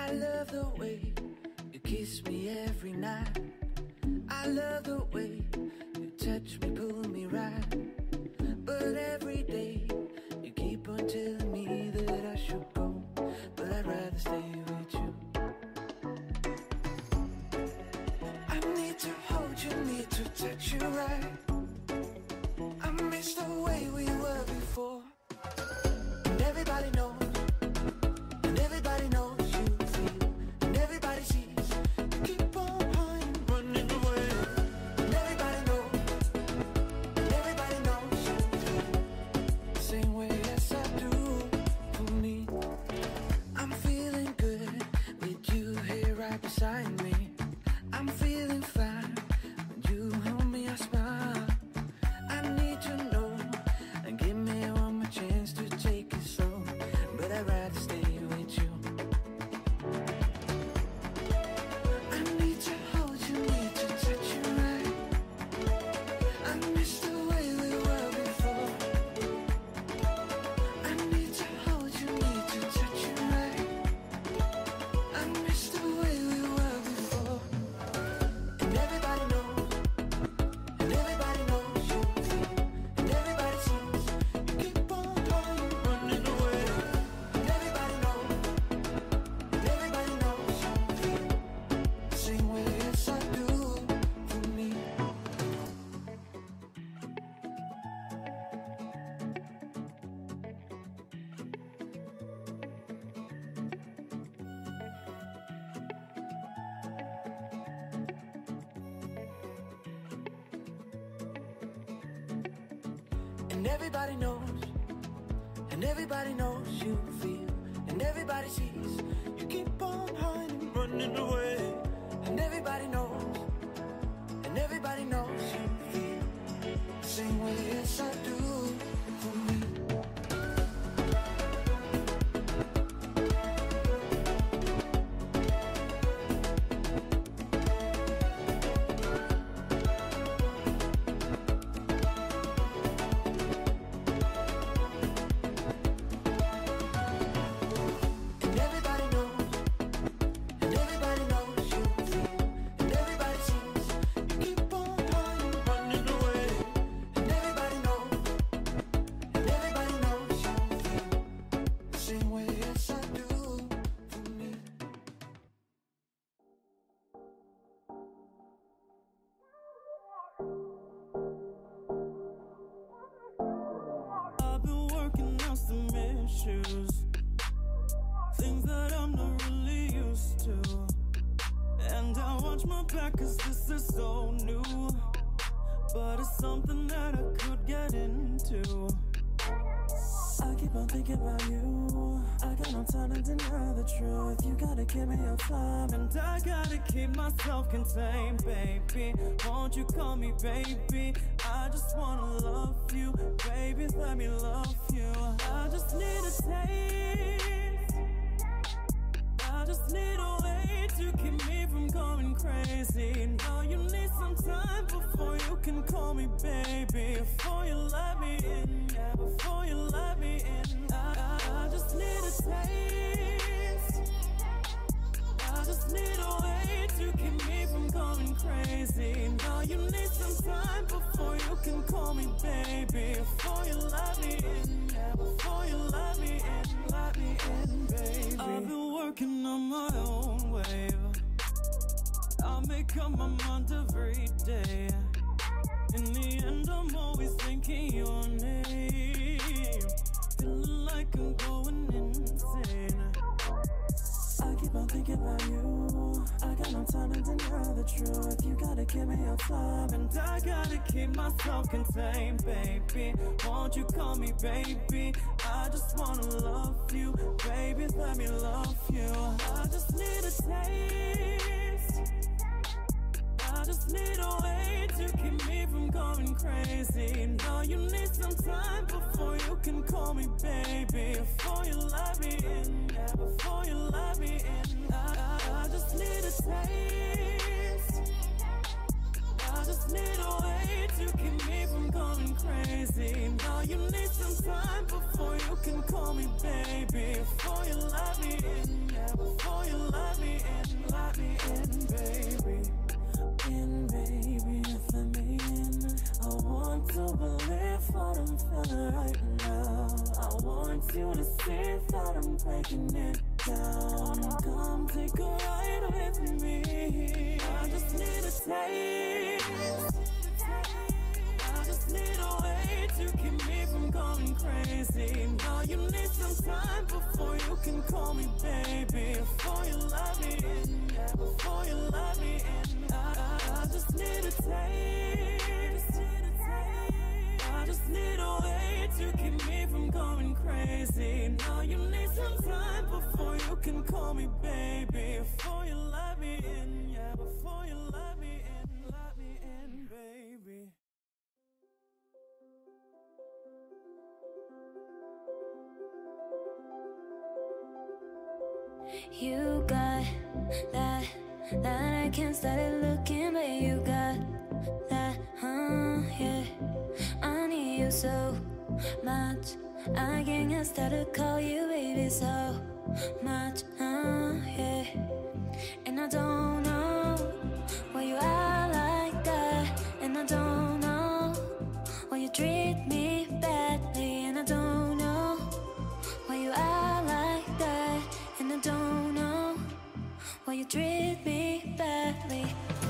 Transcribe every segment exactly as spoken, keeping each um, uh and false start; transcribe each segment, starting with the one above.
I love the way you kiss me every night. I love the way you touch me, pull me right. But every day you keep on telling me that I should go, but I'd rather stay with you. I need to hold you, need to touch you right. I miss the way we were before. And everybody knows, and everybody knows you feel, and everybody sees you keep on running, running away. And everybody knows, and everybody knows you feel the same way as I do for me. I'm feeling good with you here right beside me. I'm feeling fine when you hold me, I smile. I need to know and give me one more chance to take it slow, but I'd rather stay with you. I need to hold you, need to touch you right. I miss the way we were before. I need to hold you, need to touch you right. I miss the way we were before. And everybody knows, and everybody knows you feel, and everybody sees you keep on running, running away. And everybody knows, and everybody knows you feel the same way as I do for me. And everybody knows, and everybody knows you feel, and everybody sees you keep on hiding, running away. And everybody knows, and everybody knows you feel the same way as I do for me. And everybody knows, and everybody knows you feel, and everybody sees you keep on running, running away. And everybody knows, and everybody knows you feel the same way as I do for me. I've been working on some issues, things that I'm not really used to. And I watch my back cause this is so new, but it's something that I could get into. I keep on thinking about you, I got no time to deny the truth. You gotta give me your time, and I gotta keep myself contained, baby. Won't you call me baby? I just wanna love you, baby, let me love you. I just need a taste, I just need a way to keep me from going crazy. Now you need some time before you can call me baby, before you let me in, yeah, before you let me in. I, I, I just need a taste, I just need a way to keep me from going crazy. Now you need some time before you can call me baby, before you let me in, yeah, before you let me in, let me in, baby. I've been working on my own wave, I make up my mind every day. In the end, I'm always thinking your name, feeling like I'm going insane. I keep on thinking about you, I got no time to deny the truth. You gotta give me your time, and I gotta keep myself contained, baby. Won't you call me baby? I just wanna love you, baby, let me love you. I just need a taste, I just need a way to keep me from going crazy. Now you need some time before you can call me baby, before you let me in, yeah, before you let me in. I, I, I just need a taste, I just need a way way to keep me from going crazy. Now you need some time before you can call me baby. Before you let me in, yeah, before you let me in, let me in, baby. In, baby, let me in. I want to believe what I'm feeling right now. I want you to see that I'm breaking it down. Come take a ride with me. I just need a taste. I just need a way to keep me from going crazy. Now you need some time before you can call me baby. Before you let me in, yeah, before you let me in. I, I, I just need a taste. I just need a way to keep me from going crazy. Now you need some time before you can call me baby. Before you let me in, yeah, before you let me in, let me in, baby. You got that, that I can't start looking, but you got that, huh, yeah. I need you so much, I can't start to call you baby so much, huh, yeah. And I don't know why you are like that, and I don't know why you treat me badly, and I don't know why you are like that, and I don't know why you treat me badly.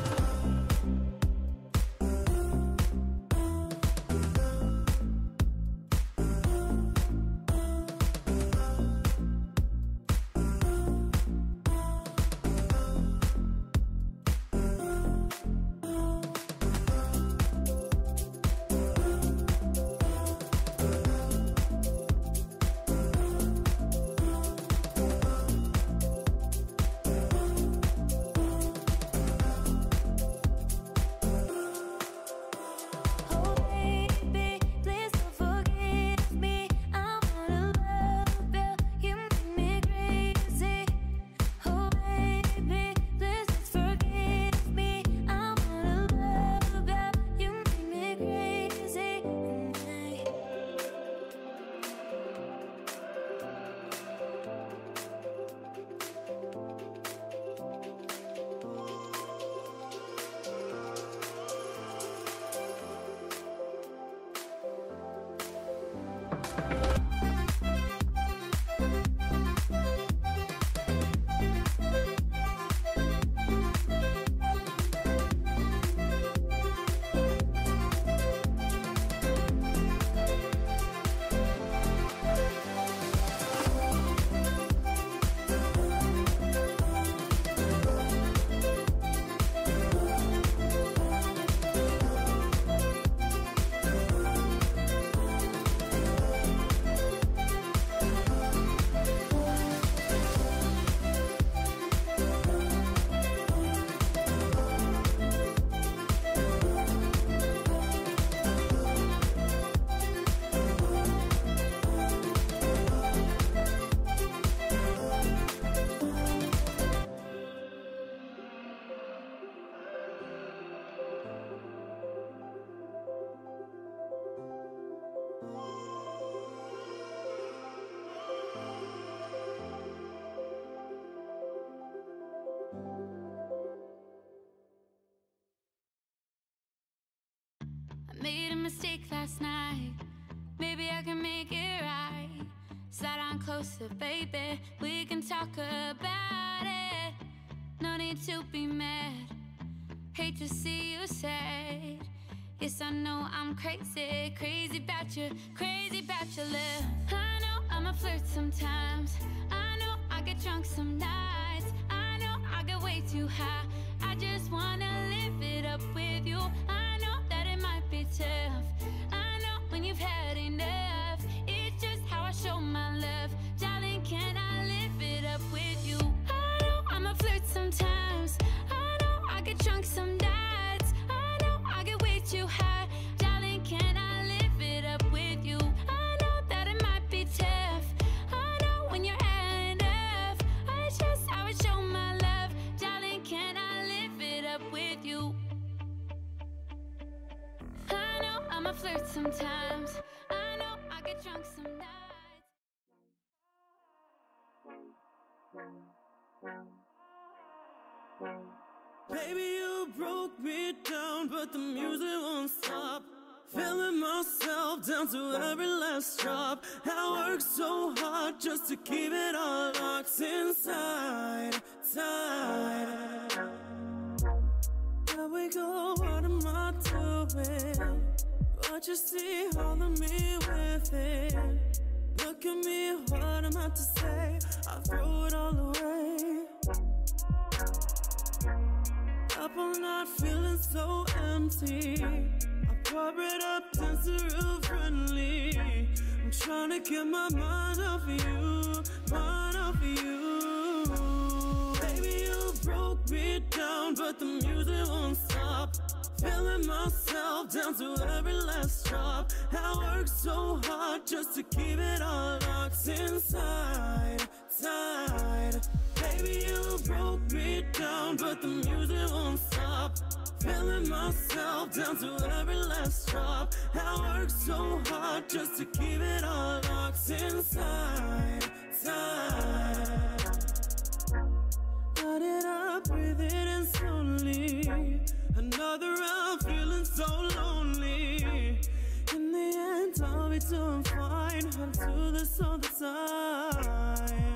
Made a mistake last night, maybe I can make it right. Slide on closer, baby, we can talk about it. No need to be mad, hate to see you sad. Yes, I know I'm crazy, crazy about you, crazy about your love. I know I'm a flirt sometimes, I know I get drunk some nights, I know I get way too high. I just wanna live it up with you. I know that it might be tough, I know when you've had enough. It's just how I show my love. Darling, can I live it up with you? I know I'm a flirt sometimes, I know I get drunk some nights, I know I get way too high. Darling, can I live it up with you? I know that it might be tough, I know when you're had enough. It's just how I show my love. Darling, can I live it up with you? I'm a flirt sometimes. I know I get drunk some nights. Baby, you broke me down, but the music won't stop. Feeling myself down to every last drop. I work so hard just to keep it all locked inside, tight. Here we go, what am I doing? But you see all of me with it. Look at me, what am I to say? I throw it all away. Up all night feeling so empty. I pop it up, dancing real friendly. I'm trying to get my mind off of you, mind off of you. Baby, you broke me down, but the music won't stop. Feeling myself down to every last drop. I work so hard just to keep it all locked inside, tight. Baby, you broke me down, but the music won't stop. Feeling myself down to every last drop. I work so hard just to keep it all locked inside, tight. Got it up, breathe it in slowly. Another round, feeling so lonely. In the end, I'll be doing fine. I do this all the time.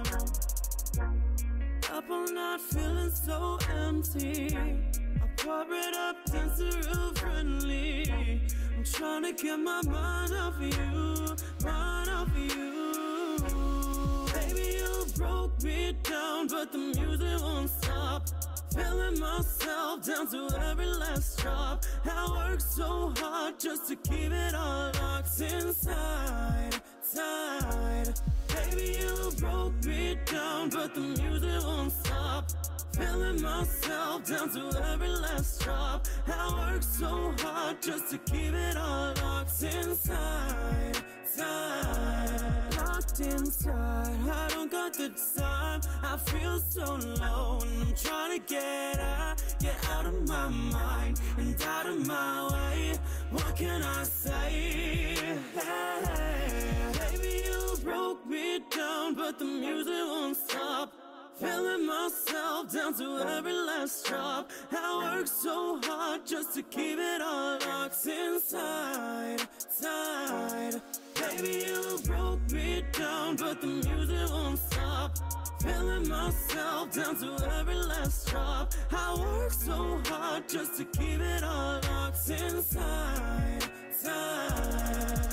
Up all night, feeling so empty. I pop it up, dancing real friendly. I'm trying to get my mind off of you, mind off of you. Baby, you broke me down, but the music won't stop. Feeling myself down to every last drop. I work so hard just to keep it all locked inside, tight. Baby, you broke me down, but the music won't stop. Feeling myself down to every last drop. I work so hard just to keep it all locked inside, tight. Locked inside, I don't got the time. I feel so alone. I'm trying to get out, get out of my mind and out of my way. What can I say? Hey, baby, you broke me down, but the music won't stop. Feeling myself down to every last drop. I work so hard just to keep it all locked inside, tight. Baby, you broke me down, but the music won't stop. Feeling myself down to every last drop. I work so hard just to keep it all locked inside, tight.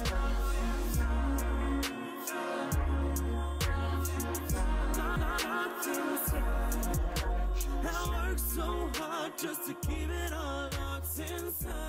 I work so hard just to keep it all locked inside.